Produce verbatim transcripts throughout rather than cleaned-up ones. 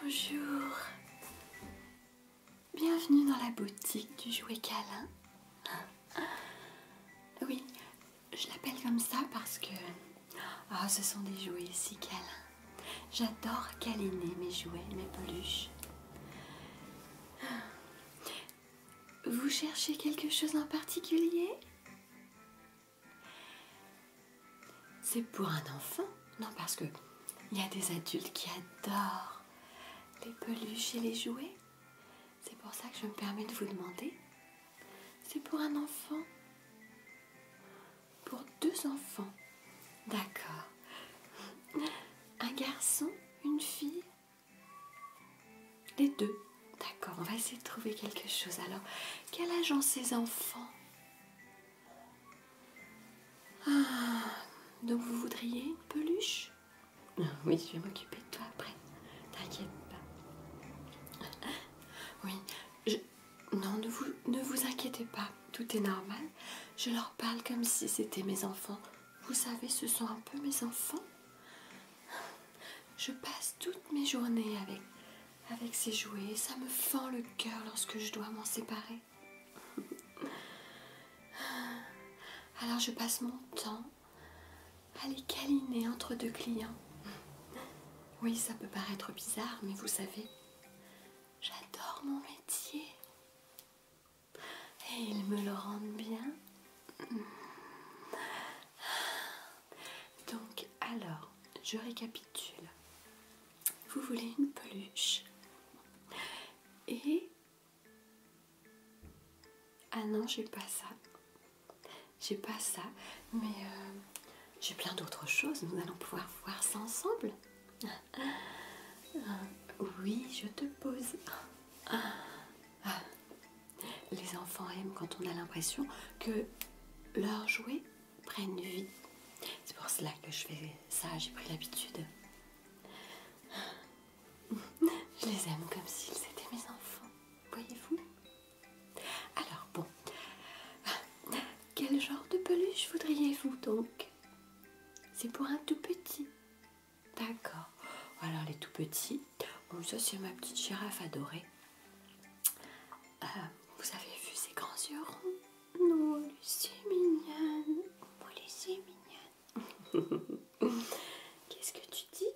Bonjour, bienvenue dans la boutique du jouet câlin. Oui, je l'appelle comme ça parce que oh, ce sont des jouets si câlins. J'adore câliner mes jouets, mes peluches. Vous cherchez quelque chose en particulier? C'est pour un enfant? Non, parce que il y a des adultes qui adorent les peluches et les jouets. C'est pour ça que je me permets de vous demander. C'est pour un enfant? Pour deux enfants? D'accord. Un garçon? Une fille? Les deux? D'accord, on va essayer de trouver quelque chose. Alors, quel âge ont ces enfants? Ah, donc vous voudriez une peluche? Oui, je vais m'occuper de toi après. T'inquiète pas. Oui, je... non, ne vous, ne vous inquiétez pas. Tout est normal. Je leur parle comme si c'était mes enfants. Vous savez, ce sont un peu mes enfants. Je passe toutes mes journées avec, avec ces jouets. Ça me fend le cœur lorsque je dois m'en séparer. Alors je passe mon temps à les câliner entre deux clients. Oui, ça peut paraître bizarre, mais vous savez, j'adore mon métier. Et ils me le rendent bien. Donc, alors, je récapitule. Vous voulez une peluche. Et... ah non, j'ai pas ça. J'ai pas ça, mais euh, j'ai plein d'autres choses. Nous allons pouvoir voir ça ensemble. Oui, je te pose. Les enfants aiment quand on a l'impression que leurs jouets prennent vie. C'est pour cela que je fais ça, j'ai pris l'habitude. Je les aime comme s'ils étaient mes enfants, voyez-vous? Alors bon, quel genre de peluche voudriez-vous donc? C'est pour un tout petit. D'accord. Alors les tout petits, bon ça c'est ma petite girafe adorée. Euh, vous avez vu ses grands yeux ronds? Non, elle est si mignonne. Elle est si mignonne. Qu'est-ce que tu dis?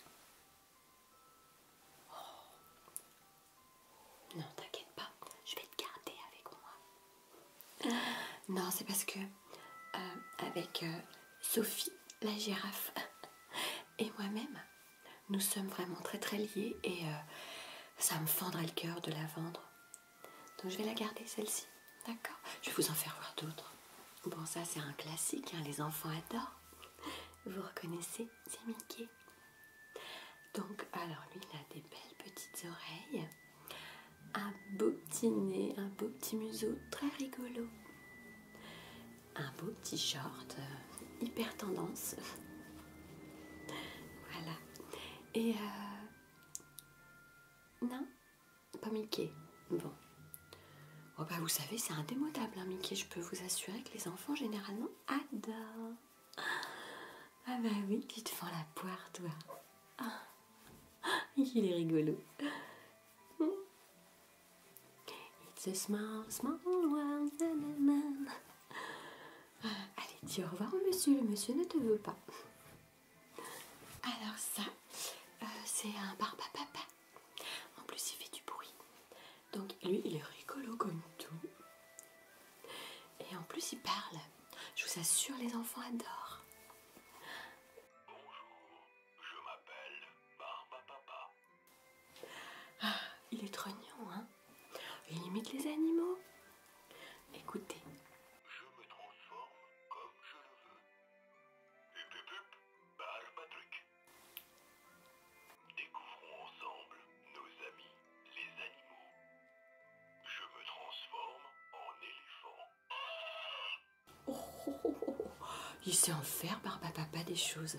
Oh. Non, t'inquiète pas, je vais te garder avec moi. Non, c'est parce que euh, avec euh, Sophie, la girafe, et moi-même, nous sommes vraiment très très liés et euh, ça me fendrait le cœur de la vendre. Donc je vais la garder celle-ci, d'accord? Je vais vous en faire voir d'autres. Bon, ça c'est un classique, hein, les enfants adorent. Vous reconnaissez, c'est Mickey. Donc, alors lui, il a des belles petites oreilles, un beau petit nez, un beau petit museau très rigolo, un beau petit short, euh, hyper tendance. Voilà. Et euh... non, pas Mickey. Bon. Oh bah vous savez, c'est indémodable, hein, Mickey. Je peux vous assurer que les enfants, généralement, adorent. Ah bah oui, tu te fends la poire, toi. Ah, il est rigolo. It's a small, small world. Nanana. Allez, dis au revoir au monsieur. Le monsieur ne te veut pas. Alors ça, euh, c'est un Barbapapa. En plus, il fait du bruit. Donc lui, il est rigolo comme tout. Et en plus, il parle. Je vous assure, les enfants adorent. Bonjour, je m'appelle Barbapapa. Ah, il est trognon, hein? Il imite les animaux. Écoutez. Je me transforme comme je le veux. Hup hup hup, Barbatrick. Découvrons ensemble nos amis, les animaux. Je me transforme en éléphant. Oh, oh, oh, oh. Il sait en faire, Barbapapa, des choses.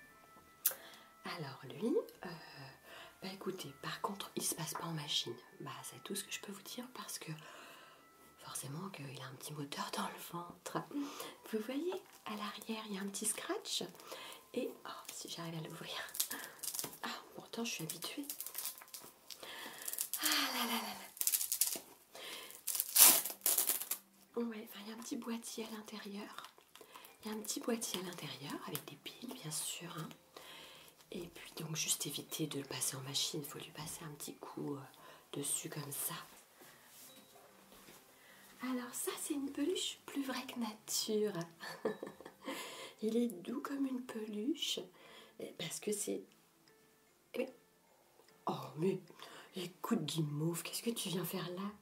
Alors lui, euh, bah écoutez, par contre, il se passe pas en machine. Bah c'est tout ce que je peux vous dire parce que forcément qu'il a un petit moteur dans le ventre. Vous voyez, à l'arrière, il y a un petit scratch. Et, oh, si j'arrive à l'ouvrir. Ah, pourtant, je suis habituée. Ouais, enfin, il y a un petit boîtier à l'intérieur. Il y a un petit boîtier à l'intérieur avec des piles, bien sûr. Hein. Et puis, donc, juste éviter de le passer en machine. Il faut lui passer un petit coup euh, dessus comme ça. Alors, ça, c'est une peluche plus vraie que nature. Il est doux comme une peluche. Parce que c'est... Oh, mais écoute, Guimauve, qu'est-ce que tu viens faire là?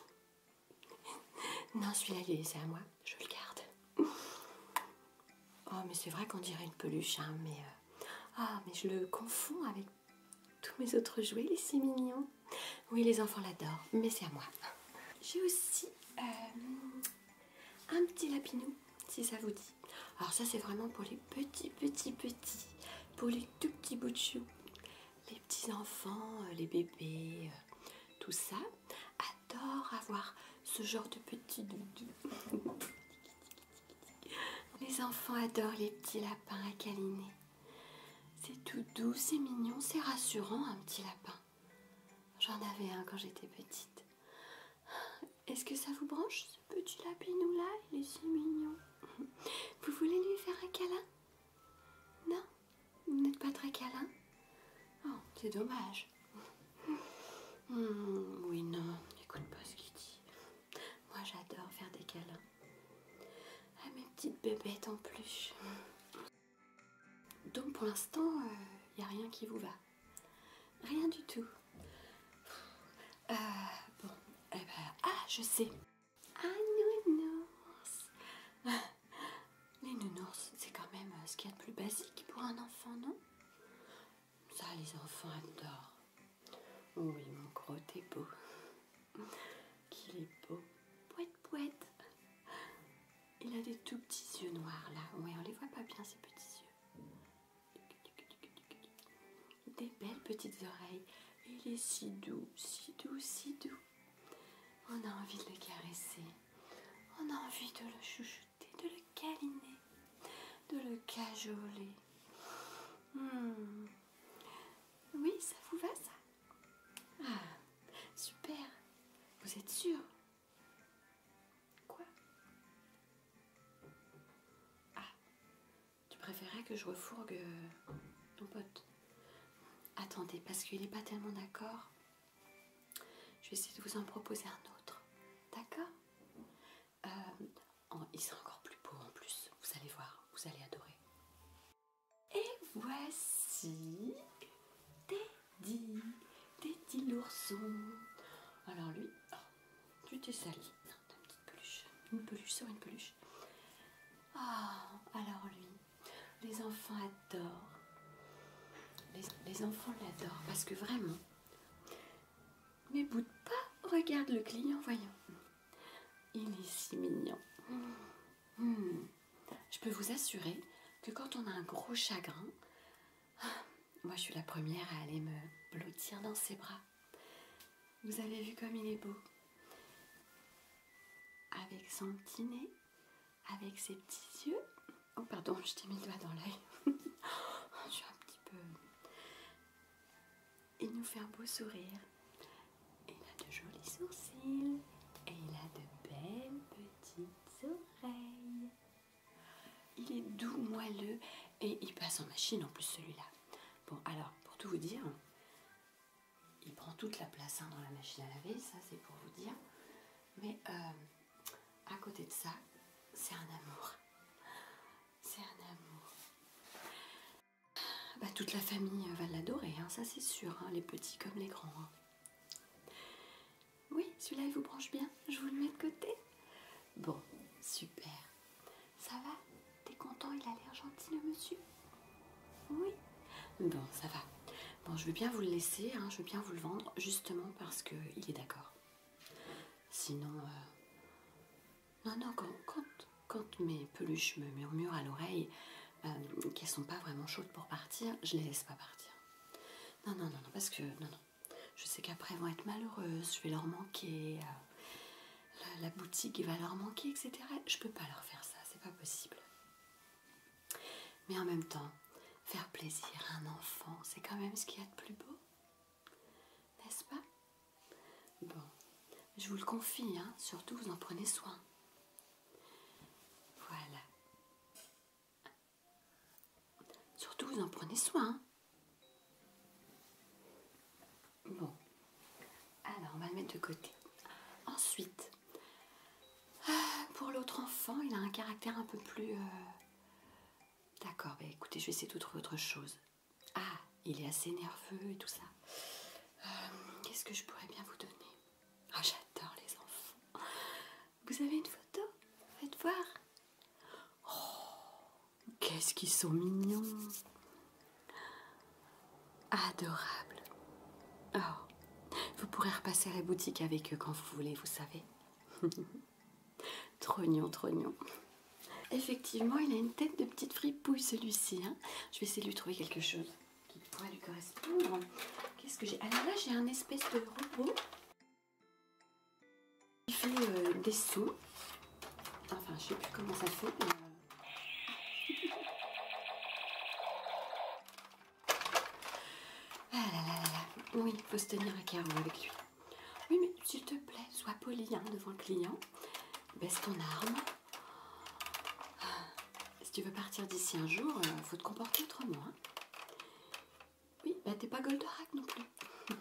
Non, celui-là, il est laissé à moi. Je le garde. Oh, mais c'est vrai qu'on dirait une peluche, hein, mais... Euh... Ah, mais je le confonds avec tous mes autres jouets, il est si mignon. Oui, les enfants l'adorent, mais c'est à moi. J'ai aussi euh, un petit lapinou, si ça vous dit. Alors ça, c'est vraiment pour les petits, petits, petits. Pour les tout petits bouts de chou. Les petits enfants, les bébés, tout ça, adorent avoir ce genre de petits doudous. Les enfants adorent les petits lapins à câliner. C'est tout doux, c'est mignon, c'est rassurant un petit lapin. J'en avais un quand j'étais petite. Est-ce que ça vous branche ce petit lapinou là? Il est si mignon. Vous voulez lui faire un câlin? Non? Vous n'êtes pas très câlin? Oh, c'est dommage. Mmh, oui, non, n'écoute pas ce qu'il dit. Moi, j'adore faire des câlins. À mes petites bébêtes en peluche. Donc, pour l'instant, il n'y a rien qui vous va. Rien du tout. Euh, bon, eh ben, ah, je sais. Un nounours. Les nounours, c'est quand même ce qu'il y a de plus basique pour un enfant, non? Ça, les enfants adorent. Oui, mon gros, t'es beau. Qu'il est beau. Pouette, pouette. Il a des tout petits yeux noirs, là. Oui, on les voit pas bien, ces petits yeux. Des belles petites oreilles. Il est si doux, si doux, si doux. On a envie de le caresser. On a envie de le chouchouter, de le câliner, de le cajoler. Hmm. Oui, ça vous va, ça? Ah, super. Vous êtes sûr? Quoi? Ah, tu préférais que je refourgue ton pote? Attendez, parce qu'il n'est pas tellement d'accord. Je vais essayer de vous en proposer un autre. D'accord? euh, oh, Il sera encore plus beau en plus. Vous allez voir, vous allez adorer. Et voici Teddy, Teddy l'ourson. Alors lui, oh, tu t'es sali. Non, t'as une petite peluche. Une peluche sur une peluche. Ah, oh, alors lui, les enfants adorent. Les, les enfants l'adorent parce que vraiment, mais boude pas, regarde le client, voyons. Il est si mignon. Mmh. Je peux vous assurer que quand on a un gros chagrin, moi je suis la première à aller me blottir dans ses bras. Vous avez vu comme il est beau? Avec son petit nez, avec ses petits yeux. Oh pardon, je t'ai mis le doigt dans l'œil. Je suis un petit peu... Il nous fait un beau sourire. Il a de jolis sourcils. Et il a de belles petites oreilles. Il est doux, moelleux. Et il passe en machine en plus celui-là. Bon, alors, pour tout vous dire, il prend toute la place hein, dans la machine à laver. Ça, c'est pour vous dire. Mais euh, à côté de ça, c'est un amour. C'est un amour. Bah, toute la famille va l'adorer, hein, ça c'est sûr, hein, les petits comme les grands. Hein. Oui, celui-là il vous branche bien, je vous le mets de côté. Bon, super. Ça va? T'es content? Il a l'air gentil le monsieur? Oui. Bon, ça va. Bon, je veux bien vous le laisser, hein, je veux bien vous le vendre, justement parce qu'il est d'accord. Sinon, euh... non, non, quand, quand, quand mes peluches me murmurent à l'oreille, Euh, qu'elles sont pas vraiment chaudes pour partir, je les laisse pas partir. Non, non, non, non, parce que non, non. Je sais qu'après elles vont être malheureuses, je vais leur manquer, euh, la, la boutique va leur manquer, et cetera. Je peux pas leur faire ça, c'est pas possible. Mais en même temps, faire plaisir à un enfant, c'est quand même ce qu'il y a de plus beau, n'est-ce pas? Bon, je vous le confie, hein, surtout vous en prenez soin. vous en prenez soin. Hein. Bon, alors on va le mettre de côté. Ensuite, pour l'autre enfant, il a un caractère un peu plus... Euh... D'accord, bah écoutez, je vais essayer de trouver autre chose. Ah, il est assez nerveux et tout ça. Euh, Qu'est-ce que je pourrais bien vous donner? Ah, j'adore les enfants. Vous avez une photo? Faites voir. Oh, qu'est-ce qu'ils sont mignons. Adorables. Oh, vous pourrez repasser à la boutique avec eux quand vous voulez, vous savez. Trop mignon, trop mignon. Effectivement, il a une tête de petite fripouille, celui-ci. Hein. Je vais essayer de lui trouver quelque chose qui pourrait lui correspondre. Qu'est-ce que j'ai? Alors là, j'ai un espèce de robot qui fait euh, des sons. Enfin, je sais plus comment ça fait. Mais, euh... ah là là là là. Oui, il faut se tenir à carreau avec lui. Oui, mais s'il te plaît, sois poli hein, devant le client. Baisse ton arme. Si tu veux partir d'ici un jour, il euh, faut te comporter autrement. Hein. Oui, bah t'es pas Goldorak non plus.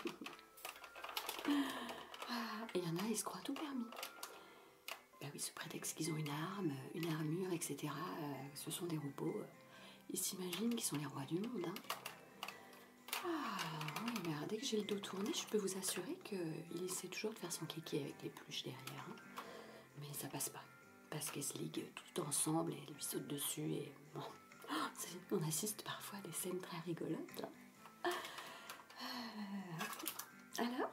Ah, et il y en a, ils se croient tout permis. Bah oui, sous prétexte qu'ils ont une arme, une armure, et cetera. Euh, ce sont des robots. Ils s'imaginent qu'ils sont les rois du monde. Hein. Ah oui, mais alors, dès que j'ai le dos tourné, je peux vous assurer qu'il essaie toujours de faire son kéké avec les pluches derrière. Hein. Mais ça passe pas. Parce qu'elles se liguent tout ensemble et lui sautent dessus et bon, on assiste parfois à des scènes très rigolotes. Euh, alors?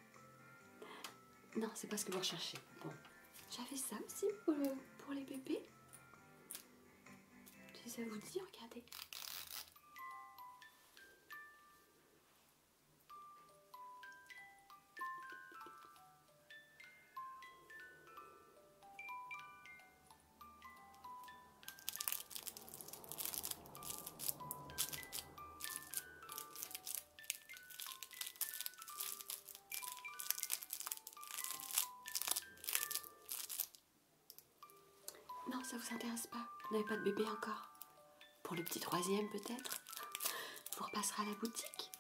Non, c'est pas ce que vous recherchez. Bon, j'avais ça aussi pour, le, pour les bébés. Si ça vous dit, regardez. Non, ça vous intéresse pas. Vous n'avez pas de bébé encore. Pour le petit troisième peut-être. Vous repasserez à la boutique.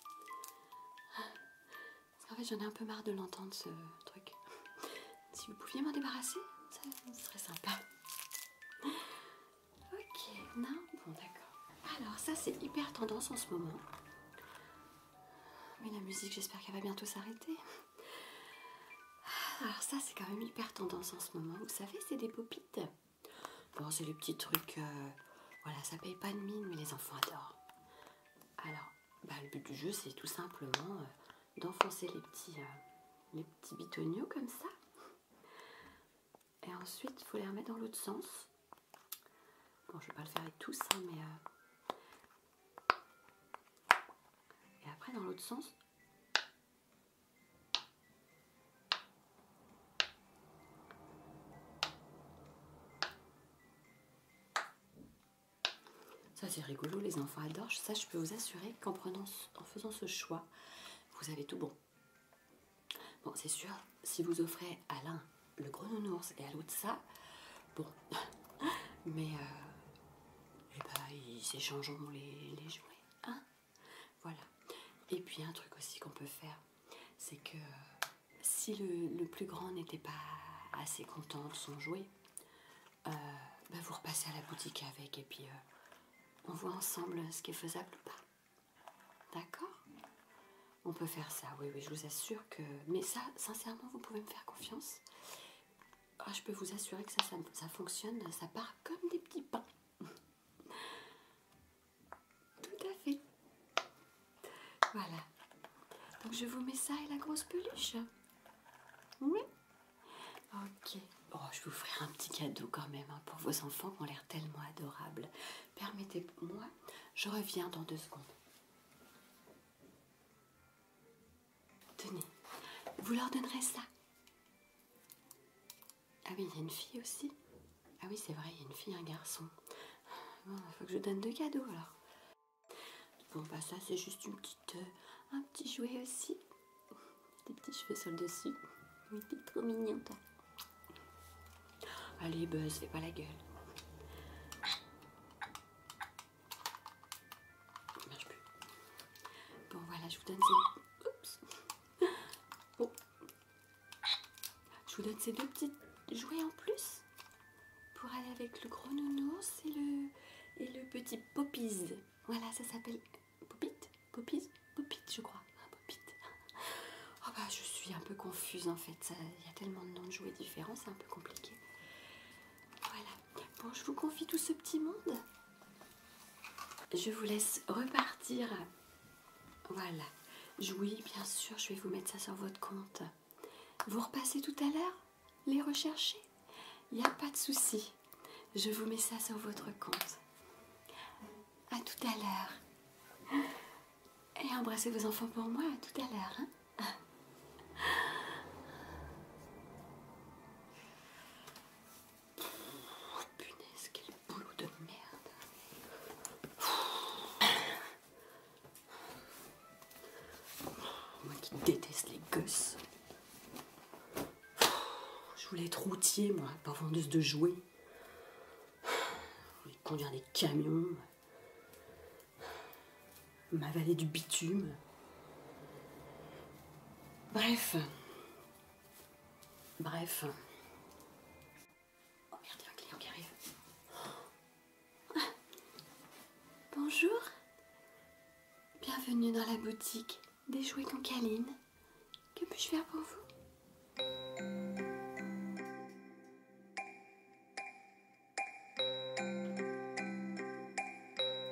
Parce qu'en fait j'en ai un peu marre de l'entendre ce truc. Si vous pouviez m'en débarrasser, ça, ça serait sympa. Ok, non, bon d'accord. Alors ça c'est hyper tendance en ce moment. Oui, la musique, j'espère qu'elle va bientôt s'arrêter. Alors ça c'est quand même hyper tendance en ce moment. Vous savez, c'est des pop-it. Bon, c'est les petits trucs, euh, voilà, ça paye pas de mine, mais les enfants adorent. Alors, bah, le but du jeu, c'est tout simplement euh, d'enfoncer les petits, euh, les petits bitoniaux comme ça. Et ensuite, il faut les remettre dans l'autre sens. Bon, je vais pas le faire avec tous, hein, mais... Euh... Et après, dans l'autre sens... Ça, c'est rigolo, les enfants adorent. Ça, je peux vous assurer qu'en prenant, en faisant ce choix, vous avez tout bon. Bon, c'est sûr, si vous offrez à l'un le gros nounours et à l'autre ça, bon, mais euh, eh ben, ils s'échangeront les, les jouets, hein, voilà. Et puis un truc aussi qu'on peut faire, c'est que si le, le plus grand n'était pas assez content de son jouet, euh, ben vous repassez à la boutique avec et puis euh, on voit ensemble ce qui est faisable ou pas. D'accord ? On peut faire ça, oui, oui, je vous assure que... Mais ça, sincèrement, vous pouvez me faire confiance. Ah, je peux vous assurer que ça, ça, ça fonctionne, ça part comme des petits pains. Tout à fait. Voilà. Donc, je vous mets ça et la grosse peluche. Oui. Ok. Oh, je vais vous offrir un petit cadeau quand même, hein, pour vos enfants qui ont l'air tellement adorables. Permettez-moi, je reviens dans deux secondes. Tenez, vous leur donnerez ça. Ah oui, il y a une fille aussi. Ah oui, c'est vrai, il y a une fille et un garçon. Bon, il faut que je donne deux cadeaux alors. Bon, bah ça, c'est juste une petite, euh, un petit jouet aussi. Des petits cheveux sur le dessus. Oui, t'es trop mignon, toi. Allez, Buzz, fais pas la gueule. Voilà, je vous donne ces... Oups. Bon. Je vous donne ces deux petits jouets en plus pour aller avec le gros nounours et le, et le petit Poppies. Voilà, ça s'appelle Poppit, Poppies, Poppit, je crois. Poppit. Oh bah, je suis un peu confuse en fait. Il y a tellement de noms de jouets différents, c'est un peu compliqué. Voilà. Bon, je vous confie tout ce petit monde. Je vous laisse repartir. Voilà. Oui, bien sûr, je vais vous mettre ça sur votre compte. Vous repassez tout à l'heure les rechercher. Il n'y a pas de souci. Je vous mets ça sur votre compte. À tout à l'heure. Et embrassez vos enfants pour moi. À tout à l'heure. Hein. Oh, punaise, quel boulot de merde. Moi qui déteste les gosses. Je voulais être routier, moi, pas vendeuse de jouets. Je voulais conduire des camions. M'avaler du bitume. Bref. Bref. Oh merde, il y a un client qui arrive. Ah. Bonjour. Bienvenue dans la boutique des jouets Concaline. Que puis-je faire pour vous?